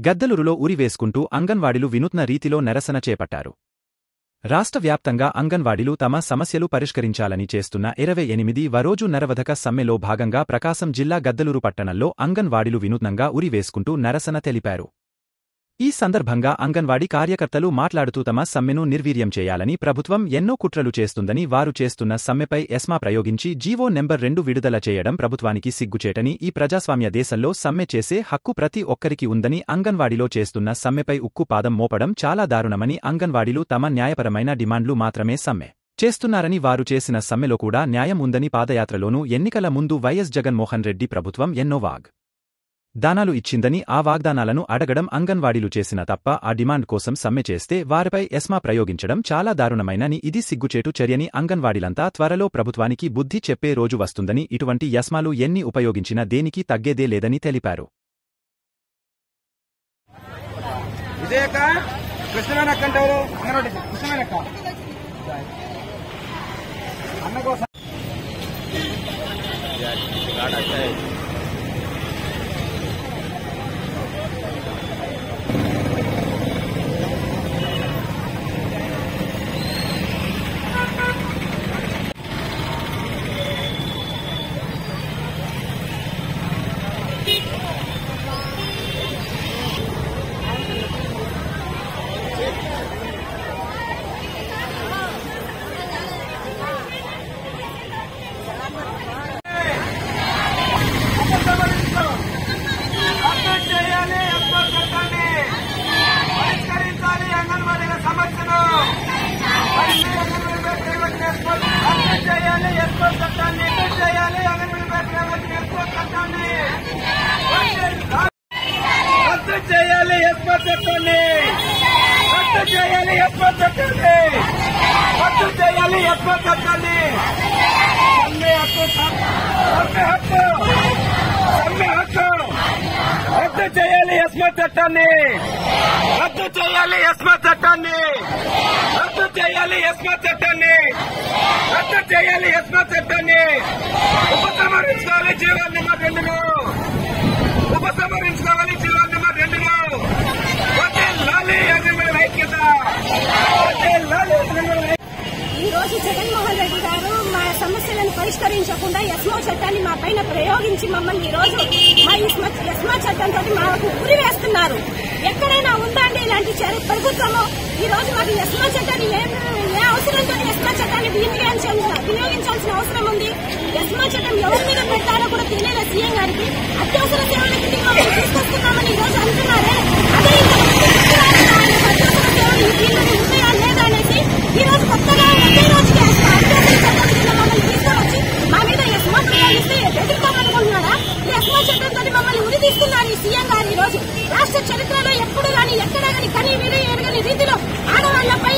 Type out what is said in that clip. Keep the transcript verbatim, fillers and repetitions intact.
గద్దలూరులో ఉరివేసుకుంటూ అంగన్వాడీలు వినూత్న రీతిలో నిరసన చేపట్టారు. రాష్ట్ర వ్యాప్తంగా అంగన్వాడీలు తమ సమస్యలు పరిష్కరించాలని చేస్తున్న ఇరవై ఎనిమిదివ రోజు నిరవధిక సమ్మెలో భాగంగా ప్రకాశం జిల్లా గద్దలూరు పట్టణంలో అంగన్వాడీలు వినూత్నంగా ఉరివేసుకుంటూ నిరసన తెలిపారు. ఈ సందర్భంగా అంగన్వాడీ కార్యకర్తలు మాట్లాడుతూ తమ సమ్మెను నిర్వీర్యం చేయాలని ప్రభుత్వం ఎన్నో కుట్రలు చేస్తుందని, వారు చేస్తున్న సమ్మెపై ఎస్మా ప్రయోగించి జీవో నెంబర్ రెండు విడుదల చేయడం ప్రభుత్వానికి సిగ్గుచేటని, ఈ ప్రజాస్వామ్య దేశంలో సమ్మె చేసే హక్కు ప్రతి ఒక్కరికి ఉందని, అంగన్వాడీలో చేస్తున్న సమ్మెపై ఉక్కు పాదం మోపడం చాలా దారుణమని, అంగన్వాడీలు తమ న్యాయపరమైన డిమాండ్లు మాత్రమే సమ్మె చేస్తున్నారని, వారు చేసిన సమ్మెలో కూడా న్యాయం ఉందని, పాదయాత్రలోనూ ఎన్నికల ముందు వైఎస్ జగన్మోహన్ రెడ్డి ప్రభుత్వం ఎన్నో వాగ్ దానాలు ఇచ్చిందని, ఆ వాగ్దానాలను అడగడం అంగన్వాడీలు చేసిన తప్ప, ఆ డిమాండ్ కోసం సమ్మె చేస్తే వారిపై ఎస్మా ప్రయోగించడం చాలా దారుణమైనని, ఇది సిగ్గుచేటు చర్యని, అంగన్వాడీలంతా త్వరలో ప్రభుత్వానికి బుద్ధి చెప్పే రోజు వస్తుందని, ఇటువంటి ఎస్మాలు ఎన్ని ఉపయోగించినా దేనికి తగ్గేదే లేదని తెలిపారు. చేయాలి ఎస్మా చట్టాన్ని, రద్దు చేయాలి ఎస్మా చట్టాన్ని, రద్దు చేయాలి ఎస్మా చట్టాన్ని. సమ్మె హక్కు, సమ్మె హక్కు, సమ్మె హక్కు, రద్దు చేయాలి ఎస్మా చట్టాన్ని, రద్దు చేయాలి ఎస్మా చట్టాన్ని, రద్దు చేయాలి ఎస్మా చట్టాన్ని, రద్దు చేయాలి ఎస్మా చట్టాన్ని. ఉపసంహరించుకోవాలి జీవన్ నెంబర్ రెండును, ఉపసంహరించుకోవాలి జీవన్ నెంబర్ రెండును. వదిలాలి అంగన్వాడీ ఐక్యత, వదిలాలి అంగన్వాడీ. ఈ రోజు జగన్మోహన్ రెడ్డి గారు మా సమస్యలను పరిష్కరించకుండా ఎస్మా చట్టాన్ని మా పైన ప్రయోగించి మమ్మల్ని ఈ రోజు మా ఎస్మా చట్టంతో మాకు ఉరి వేస్తున్నారు. ఎక్కడైనా ఉందా అండి ఇలాంటి ప్రభుత్వము? ఈ రోజు మాకు ఎస్మా చట్టాన్ని ఏ ఏ అవసరంతో ఎస్మా చట్టాన్ని వినియోగించాల్సిన అవసరం ఉంది? ఎస్మా చట్టం ఎవరి మీద పెట్టారో కూడా తెలియదు సీఎం గారికి. అత్యవసర సేవల కింద మమ్మల్ని తీసుకొస్తున్నామని ఈ రోజు అంటున్నారే, అదే అత్యవసర సేవలు ఈ దీనిలో ఉంటాయా లేదా అనేసి ఈ రోజు కొత్తగా ఒకే రోజుకి అత్యవసర చట్టం కింద మమ్మల్ని తీసుకొచ్చి మా మీద ఎస్మా ప్రయోగిస్తే ఎదుర్కోమనుకుంటున్నారా? ఈ ఎస్మా చట్టంతో మమ్మల్ని ఉరి తీస్తున్నారు ఈ సీఎం గారు. ఈ రోజు రాష్ట్ర చరిత్రలో ఎప్పుడు కానీ ఎక్కడా కానీ కనీ విని ఎరగని రీతిలో ఆడవాళ్లపై